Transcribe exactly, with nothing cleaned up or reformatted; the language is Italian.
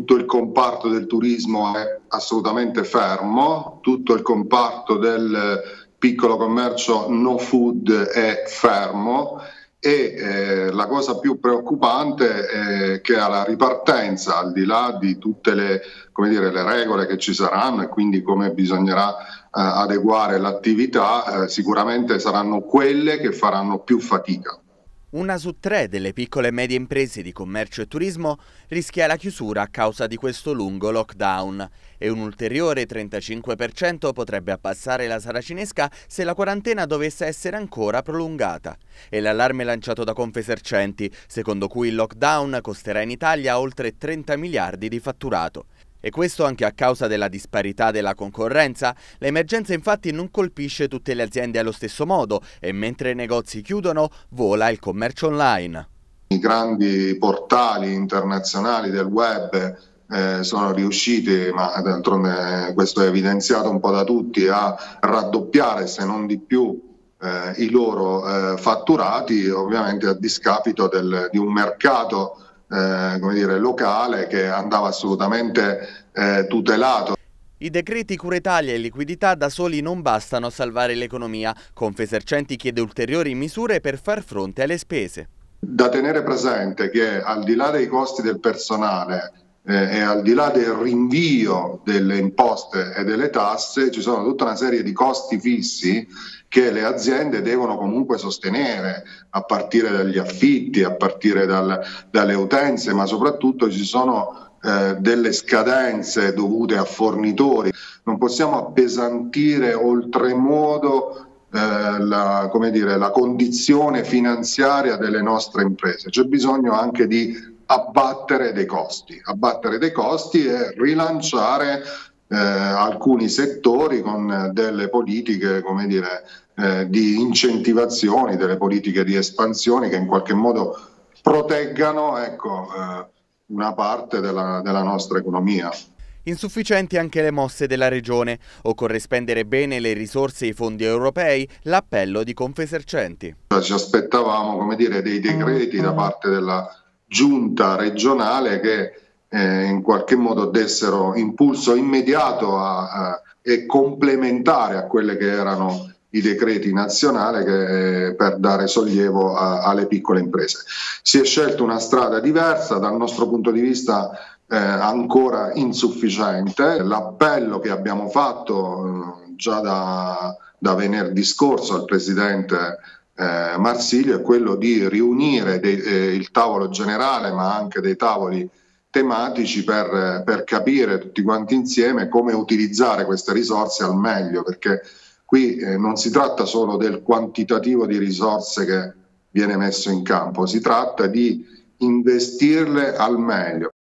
tutto il comparto del turismo è assolutamente fermo, tutto il comparto del piccolo commercio no food è fermo e eh, la cosa più preoccupante è che alla ripartenza, al di là di tutte le, come dire, le regole che ci saranno e quindi come bisognerà eh, adeguare l'attività, eh, sicuramente saranno quelle che faranno più fatica. Una su tre delle piccole e medie imprese di commercio e turismo rischia la chiusura a causa di questo lungo lockdown e un ulteriore trentacinque per cento potrebbe abbassare la saracinesca se la quarantena dovesse essere ancora prolungata. È l'allarme lanciato da Confesercenti, secondo cui il lockdown costerà in Italia oltre trenta miliardi di fatturato. E questo anche a causa della disparità della concorrenza. L'emergenza infatti non colpisce tutte le aziende allo stesso modo e mentre i negozi chiudono vola il commercio online. I grandi portali internazionali del web eh, sono riusciti, ma d'altronde questo è evidenziato un po' da tutti, a raddoppiare se non di più eh, i loro eh, fatturati, ovviamente a discapito del, di un mercato Eh, come dire, locale che andava assolutamente eh, tutelato. I decreti Cura Italia e liquidità da soli non bastano a salvare l'economia. Confesercenti chiede ulteriori misure per far fronte alle spese. Da tenere presente che al di là dei costi del personale eh, e al di là del rinvio delle imposte e delle tasse ci sono tutta una serie di costi fissi che le aziende devono comunque sostenere, a partire dagli affitti, a partire dal, dalle utenze, ma soprattutto ci sono eh, delle scadenze dovute a fornitori. Non possiamo appesantire oltremodo eh, la, come dire, la condizione finanziaria delle nostre imprese. C'è bisogno anche di abbattere dei costi, abbattere dei costi e rilanciare Eh, alcuni settori con delle politiche, come dire, eh, di incentivazioni, delle politiche di espansione che in qualche modo proteggano, ecco, eh, una parte della, della nostra economia. Insufficienti anche le mosse della Regione. Occorre spendere bene le risorse e i fondi europei, l'appello di Confesercenti. Ci aspettavamo, come dire, dei decreti da parte della giunta regionale che Eh, in qualche modo dessero impulso immediato a, a, e complementare a quelle che erano i decreti nazionali che, eh, per dare sollievo a, alle piccole imprese. Si è scelta una strada diversa, dal nostro punto di vista eh, ancora insufficiente. L'appello che abbiamo fatto eh, già da, da venerdì scorso al Presidente eh, Marsilio è quello di riunire dei, eh, il tavolo generale ma anche dei tavoli tematici per, per capire tutti quanti insieme come utilizzare queste risorse al meglio, perché qui eh, non si tratta solo del quantitativo di risorse che viene messo in campo, si tratta di investirle al meglio.